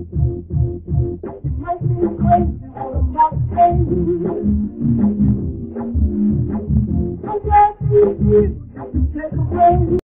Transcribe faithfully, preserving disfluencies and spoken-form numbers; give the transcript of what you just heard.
might be crazy, but I'm not crazy. I'm glad to see you, you take away.